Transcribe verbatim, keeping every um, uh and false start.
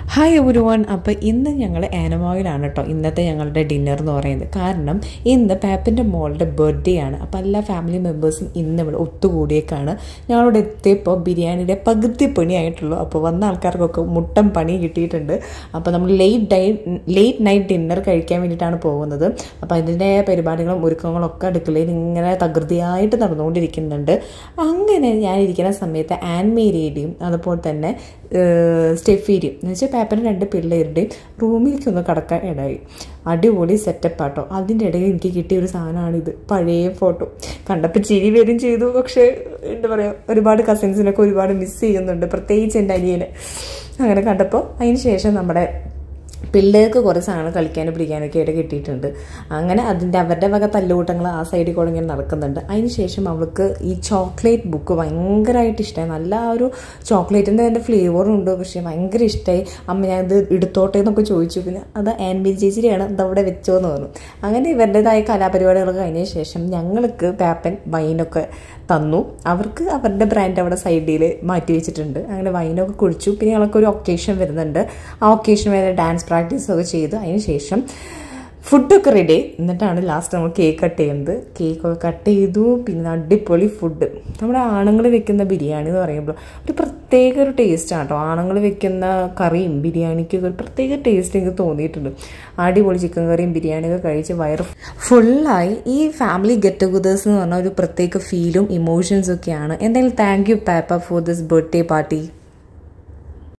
Hi every one. അപ്പോൾ ഇന്ന് ഞങ്ങൾ ആനമോയിലാണ് കേട്ടോ ഇന്നത്തെ ഞങ്ങളുടെ ഡിന്നർ എന്ന് പറയുന്നത്. കാരണം ഇന്ന് പാപ്പിൻ്റെ മോളുടെ ബർത്ത്ഡേ ആണ്. അപ്പോൾ എല്ലാ ഫാമിലി മെമ്പേഴ്സും ഇന്ന് ഇവിടെ ഒത്തുകൂടിയേക്കാണ്. ഞങ്ങളിവിടെ എത്തിയപ്പോൾ ബിരിയാണിയുടെ പകുതി പണിയായിട്ടുള്ളൂ. അപ്പോൾ വന്ന ആൾക്കാർക്കൊക്കെ മുട്ടൻ പണി കിട്ടിയിട്ടുണ്ട്. അപ്പോൾ നമ്മൾ ലേറ്റ് ഡൈ ലേറ്റ് നൈറ്റ് ഡിന്നർ കഴിക്കാൻ വേണ്ടിയിട്ടാണ് പോകുന്നത്. അപ്പോൾ അതിൻ്റെ പരിപാടികളും ഒരുക്കങ്ങളും ഒക്കെ അടുക്കളയിൽ ഇങ്ങനെ തകൃതിയായിട്ട് നടന്നുകൊണ്ടിരിക്കുന്നുണ്ട്. അങ്ങനെ ഞാനിരിക്കുന്ന സമയത്ത് ആൻമേരിയുടെയും അതുപോലെ തന്നെ സ്റ്റെഫീരിയും എന്ന് വെച്ചാൽ പേപ്പറിന് രണ്ട് പിള്ളേരുടെയും റൂമിലേക്കൊന്ന് കടക്കാൻ ഇടയായി. അടിപൊളി സെറ്റപ്പ് ആട്ടോ. അതിൻ്റെ ഇടയിൽ എനിക്ക് കിട്ടിയ ഒരു സാധനമാണിത്. പഴയ ഫോട്ടോ കണ്ടപ്പോൾ ചിരി വരും ചെയ്തു. പക്ഷേ എന്താ പറയുക, ഒരുപാട് കസിൻസിനൊക്കെ ഒരുപാട് മിസ് ചെയ്യുന്നുണ്ട്, പ്രത്യേകിച്ച് എൻ്റെ അനിയനെ. അങ്ങനെ കണ്ടപ്പോൾ അതിന് ശേഷം നമ്മുടെ പിള്ളേർക്ക് കുറേ സാധനങ്ങൾ കളിക്കാനും പിടിക്കാനൊക്കെ ആയിട്ട് കിട്ടിയിട്ടുണ്ട്. അങ്ങനെ അതിൻ്റെ അവരുടെ വക തല്ലുകൂട്ടങ്ങൾ ആ സൈഡിൽ കൂടെ ഇങ്ങനെ നടക്കുന്നുണ്ട്. അതിന് ശേഷം അവൾക്ക് ഈ ചോക്ലേറ്റ് ബുക്ക് ഭയങ്കരമായിട്ട് ഇഷ്ടമായി. നല്ല ആ ഒരു ചോക്ലേറ്റിൻ്റെ അതിൻ്റെ ഫ്ലേവറും ഉണ്ട്. പക്ഷേ ഭയങ്കര ഇഷ്ടമായി. അമ്മ ഞാൻ ഇത് എടുത്തോട്ടെ എന്നൊക്കെ ചോദിച്ചു. പിന്നെ അത് ആൻബി ചേച്ചിയാണ് അതവിടെ വെച്ചോ എന്ന് പറഞ്ഞു. അങ്ങനെ ഇവരുടേതായ കലാപരിപാടികളൊക്കെ കഴിഞ്ഞ ശേഷം ഞങ്ങൾക്ക് പാപ്പൻ വൈനൊക്കെ തന്നു. അവർക്ക് അവരുടെ ബ്രാൻഡ് അവിടെ സൈഡിൽ മാറ്റി വെച്ചിട്ടുണ്ട്. അങ്ങനെ വൈനൊക്കെ കുടിച്ചു. പിന്നെ ഞങ്ങൾക്കൊരു ഒക്കേഷൻ വരുന്നുണ്ട്. ആ ഒക്കേഷൻ വരെ ഡാൻസ് പ്രാക്ടീസൊക്കെ ചെയ്തു. അതിന് ശേഷം ഫുഡൊക്കെ റെഡി. എന്നിട്ടാണ് ലാസ്റ്റ് നമ്മൾ കേക്ക് കട്ട് ചെയ്യുന്നത്. കേക്കൊക്കെ കട്ട് ചെയ്തു. പിന്നെ അടിപൊളി ഫുഡ്. നമ്മുടെ ആണുങ്ങൾ വെക്കുന്ന ബിരിയാണി എന്ന് പറയുമ്പോൾ ഒരു പ്രത്യേക ഒരു ടേസ്റ്റാണ് കേട്ടോ. ആണുങ്ങൾ വെക്കുന്ന കറിയും ബിരിയാണിക്കൊക്കെ ഒരു പ്രത്യേക ടേസ്റ്റ് എനിക്ക് തോന്നിയിട്ടുണ്ട്. അടിപൊളി ചിക്കൻ കറിയും ബിരിയാണിയൊക്കെ കഴിച്ച് വയറ് ഫുള്ളായി. ഈ ഫാമിലി ഗെറ്റ് ടുഗദേഴ്സ് എന്ന് പറഞ്ഞാൽ ഒരു പ്രത്യേക ഫീലും ഇമോഷൻസും ഒക്കെയാണ്. എന്തായാലും താങ്ക് യു പാപ്പ ഫോർ ദിസ് ബർത്ത്ഡേ പാർട്ടി.